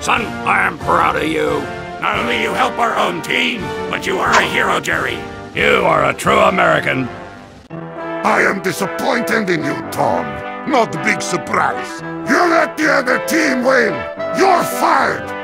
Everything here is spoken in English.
Son, I am proud of you. Not only you help our own team, but you are a hero, Jerry. You are a true American. I am disappointed in you, Tom. Not a big surprise. You let the other team win. You're fired.